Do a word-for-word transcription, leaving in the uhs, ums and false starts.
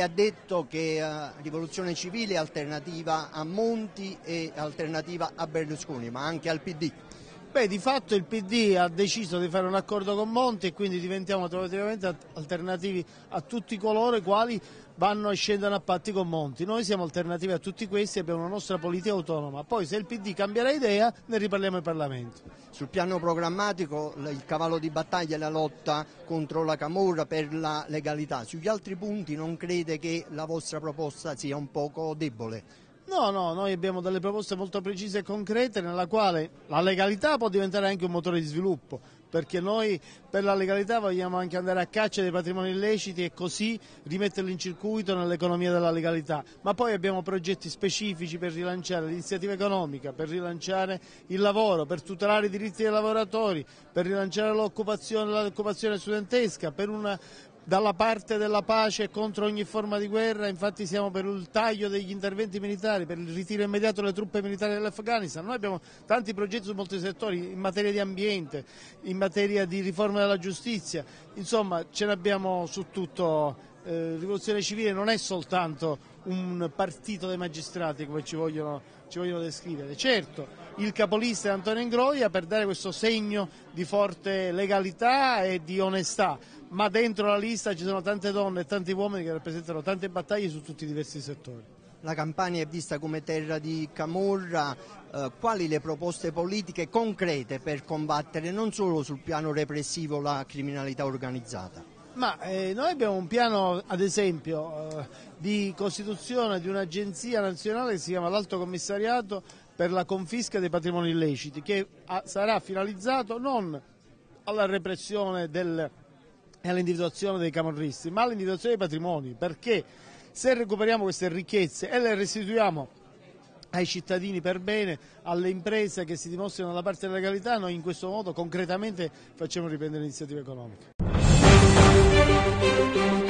ha detto che uh, Rivoluzione Civile è alternativa a Monti e alternativa a Berlusconi, ma anche al P D. Beh, di fatto il P D ha deciso di fare un accordo con Monti e quindi diventiamo automaticamente alternativi a tutti coloro i quali vanno e scendono a patti con Monti. Noi siamo alternativi a tutti questi e abbiamo una nostra politica autonoma. Poi se il P D cambierà idea ne riparliamo in Parlamento. Sul piano programmatico il cavallo di battaglia è la lotta contro la camorra per la legalità. Sugli altri punti non crede che la vostra proposta sia un poco debole? No, no, noi abbiamo delle proposte molto precise e concrete nella quale la legalità può diventare anche un motore di sviluppo, perché noi per la legalità vogliamo anche andare a caccia dei patrimoni illeciti e così rimetterli in circuito nell'economia della legalità, ma poi abbiamo progetti specifici per rilanciare l'iniziativa economica, per rilanciare il lavoro, per tutelare i diritti dei lavoratori, per rilanciare l'occupazione, l'occupazione studentesca, per una dalla parte della pace e contro ogni forma di guerra. Infatti siamo per il taglio degli interventi militari, per il ritiro immediato delle truppe militari dall'Afghanistan. Noi abbiamo tanti progetti su molti settori, in materia di ambiente, in materia di riforma della giustizia, insomma ce ne abbiamo su tutto. Eh, Rivoluzione Civile non è soltanto un partito dei magistrati come ci vogliono, ci vogliono descrivere. Certo, il capolista è Antonio Ingroia per dare questo segno di forte legalità e di onestà, ma dentro la lista ci sono tante donne e tanti uomini che rappresentano tante battaglie su tutti i diversi settori. La Campania è vista come terra di camorra, eh, quali le proposte politiche concrete per combattere non solo sul piano repressivo la criminalità organizzata? Ma eh, noi abbiamo un piano, ad esempio, eh, di costituzione di un'agenzia nazionale che si chiama l'Alto Commissariato per la confisca dei patrimoni illeciti, che a, sarà finalizzato non alla repressione del, e all'individuazione dei camorristi, ma all'individuazione dei patrimoni, perché se recuperiamo queste ricchezze e le restituiamo ai cittadini per bene, alle imprese che si dimostrano dalla parte della legalità, noi in questo modo concretamente facciamo riprendere l'iniziativa economica.